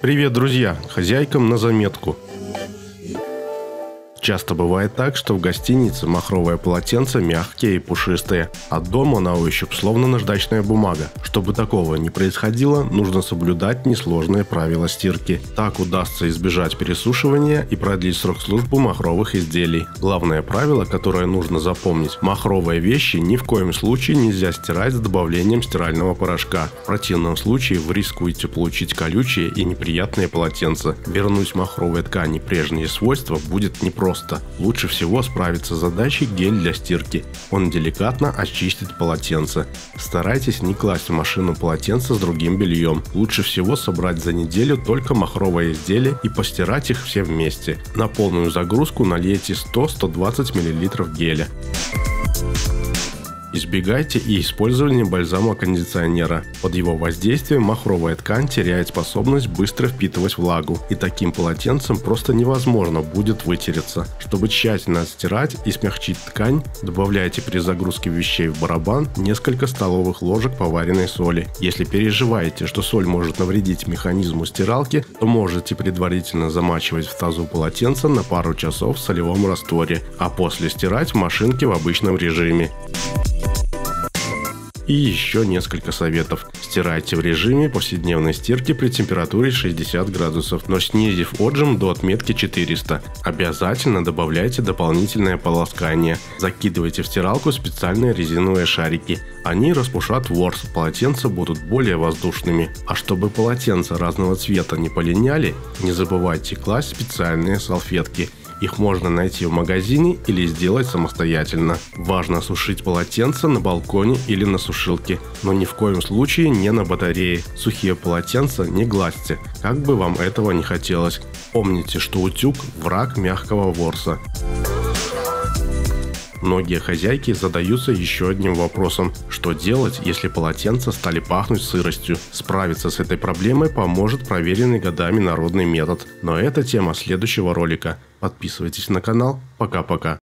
Привет, друзья! Хозяйкам на заметку. Часто бывает так, что в гостинице махровое полотенце мягкие и пушистые, а дома на ощупь словно наждачная бумага. Чтобы такого не происходило, нужно соблюдать несложные правила стирки. Так удастся избежать пересушивания и продлить срок службы махровых изделий. Главное правило, которое нужно запомнить: махровые вещи ни в коем случае нельзя стирать с добавлением стирального порошка. В противном случае вы рискуете получить колючие и неприятные полотенца. Вернуть махровой ткани прежние свойства будет непросто. Лучше всего справиться с задачей гель для стирки. Он деликатно очистит полотенце. Старайтесь не класть в машину полотенце с другим бельем. Лучше всего собрать за неделю только махровые изделия и постирать их все вместе. На полную загрузку налейте 100-120 мл геля. Избегайте и использования бальзама-кондиционера. Под его воздействием махровая ткань теряет способность быстро впитывать влагу, и таким полотенцем просто невозможно будет вытереться. Чтобы тщательно отстирать и смягчить ткань, добавляйте при загрузке вещей в барабан несколько столовых ложек поваренной соли. Если переживаете, что соль может навредить механизму стиралки, то можете предварительно замачивать в тазу полотенце на пару часов в солевом растворе, а после стирать в машинке в обычном режиме. И еще несколько советов. Стирайте в режиме повседневной стирки при температуре 60 градусов, но снизив отжим до отметки 400. Обязательно добавляйте дополнительное полоскание. Закидывайте в стиралку специальные резиновые шарики. Они распушат ворс, полотенца будут более воздушными. А чтобы полотенца разного цвета не полиняли, не забывайте класть специальные салфетки. Их можно найти в магазине или сделать самостоятельно. Важно сушить полотенце на балконе или на сушилке, но ни в коем случае не на батарее. Сухие полотенца не гладьте, как бы вам этого не хотелось. Помните, что утюг – враг мягкого ворса. Многие хозяйки задаются еще одним вопросом: что делать, если полотенца стали пахнуть сыростью? Справиться с этой проблемой поможет проверенный годами народный метод. Но это тема следующего ролика. Подписывайтесь на канал. Пока-пока.